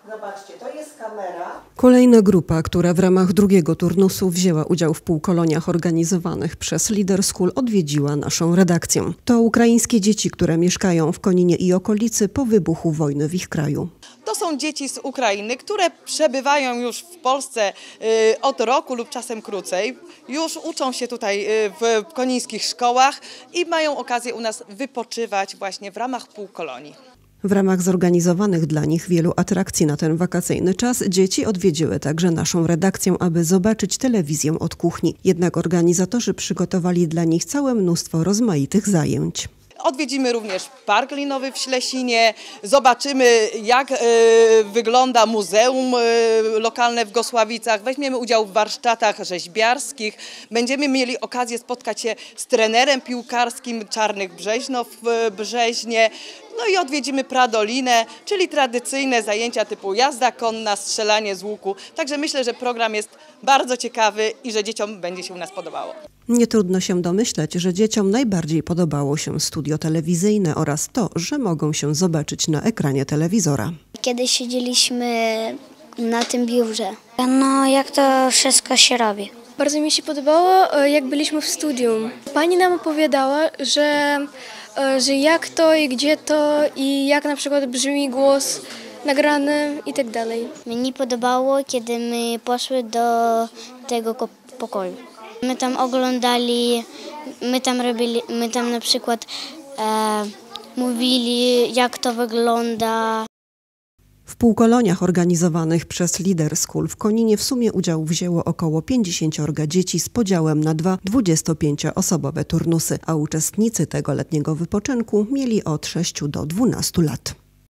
Zobaczcie, to jest kamera. Kolejna grupa, która w ramach drugiego turnusu wzięła udział w półkoloniach organizowanych przez Leader School, odwiedziła naszą redakcję. To ukraińskie dzieci, które mieszkają w Koninie i okolicy po wybuchu wojny w ich kraju. To są dzieci z Ukrainy, które przebywają już w Polsce od roku lub czasem krócej. Już uczą się tutaj w konińskich szkołach i mają okazję u nas wypoczywać właśnie w ramach półkolonii. W ramach zorganizowanych dla nich wielu atrakcji na ten wakacyjny czas dzieci odwiedziły także naszą redakcję, aby zobaczyć telewizję od kuchni. Jednak organizatorzy przygotowali dla nich całe mnóstwo rozmaitych zajęć. Odwiedzimy również Park Linowy w Ślesinie, zobaczymy jak wygląda muzeum lokalne w Gosławicach, weźmiemy udział w warsztatach rzeźbiarskich, będziemy mieli okazję spotkać się z trenerem piłkarskim Czarnych Brzeźno w Brzeźnie, no i odwiedzimy Pradolinę, czyli tradycyjne zajęcia typu jazda konna, strzelanie z łuku, także myślę, że program jest bardzo ciekawy i że dzieciom będzie się u nas podobało. Nie trudno się domyśleć, że dzieciom najbardziej podobało się studio telewizyjne oraz to, że mogą się zobaczyć na ekranie telewizora. Kiedy siedzieliśmy na tym biurze. No, jak to wszystko się robi. Bardzo mi się podobało, jak byliśmy w studium. Pani nam opowiadała, że jak to i gdzie to i jak na przykład brzmi głos nagrany i tak dalej. Mnie podobało, kiedy my poszły do tego pokoju. My tam oglądali, my tam na przykład mówili, jak to wygląda. W półkoloniach organizowanych przez Leader School w Koninie w sumie udział wzięło około 50 dzieci z podziałem na 2 25-osobowe turnusy, a uczestnicy tego letniego wypoczynku mieli od 6 do 12 lat.